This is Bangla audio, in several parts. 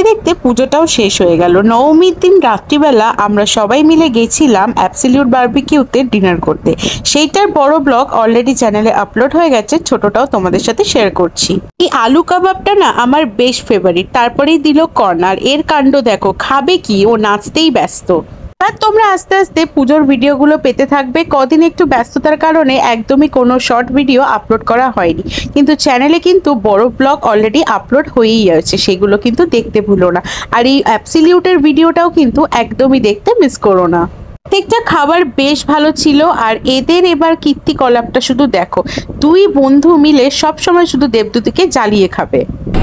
দেখতে পুজোটাও শেষ হয়ে গেল। নবমীর দিন রাত্রিবেলা আমরা সবাই মিলে গেছিলাম অ্যাবসলিউট বারবিকিউতে ডিনার করতে। সেইটার বড় ব্লগ অলরেডি চ্যানেলে আপলোড হয়ে গেছে, ছোটটাও তোমাদের সাথে শেয়ার করছি। এই আলু কাবাবটা না আমার বেশ ফেভারিট। তারপরেই দিল কর্নার। এর কাণ্ড দেখো, খাবে কি, ও নাচতেই ব্যস্ত। আর তোমরা আস্তে আস্তে পুজোর ভিডিওগুলো পেতে থাকবে। কদিন একটু ব্যস্ততার কারণে একদমই কোনো শর্ট ভিডিও আপলোড করা হয়নি, কিন্তু চ্যানেলে কিন্তু বড় ব্লগ অলরেডি আপলোড হয়েই আছে, সেগুলো কিন্তু দেখতে ভুলো না। আর এই অ্যাবসলিউটের ভিডিওটাও কিন্তু একদমই দেখতে মিস করো না। প্রত্যেকটা খাবার বেশ ভালো ছিল। আর এদের এবার কীর্তিকলাপটা শুধু দেখো, দুই বন্ধু মিলে সব সময় শুধু দেবদূতিকে জ্বালিয়ে খাবে।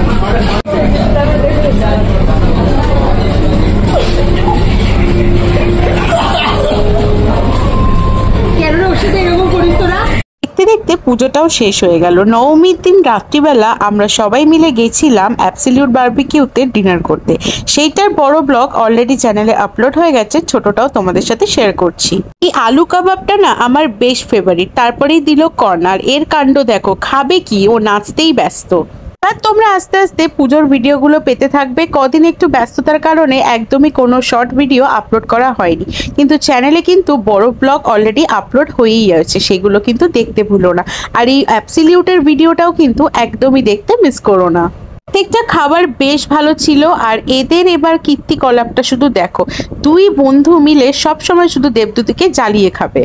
দেখতে দেখতে পুজোটাও শেষ হয়ে গেল। নবমীর দিন রাত্রিবেলা আমরা সবাই মিলে গেছিলাম অ্যাবসলিউট বারবিকিউতে ডিনার করতে। সেইটার বড় ব্লগ অলরেডি চ্যানেলে আপলোড হয়ে গেছে, ছোটটাও তোমাদের সাথে শেয়ার করছি। এই আলু কাবাবটা না আমার বেশ ফেভারিট। তারপরেই দিল কর্নার। এর কাণ্ড দেখো, খাবে কি, ও নাচতেই ব্যস্ত। আর তোমরা আস্তে আস্তে পুজোর ভিডিওগুলো পেতে থাকবে। কদিন একটু ব্যস্ততার কারণে একদমই কোনো শর্ট ভিডিও আপলোড করা হয়নি, কিন্তু চ্যানেলে কিন্তু বড় ব্লগ অলরেডি আপলোড হয়েই আছে, সেগুলো কিন্তু দেখতে ভুলো না। আর এই অ্যাবসলিউটের ভিডিওটাও কিন্তু একদমই দেখতে মিস করো না। প্রত্যেকটা খাবার বেশ ভালো ছিল। আর এদের এবার কীর্তিকলাপটা শুধু দেখো, দুই বন্ধু মিলে সব সময় শুধু দেবদূতিকে জ্বালিয়ে খাবে।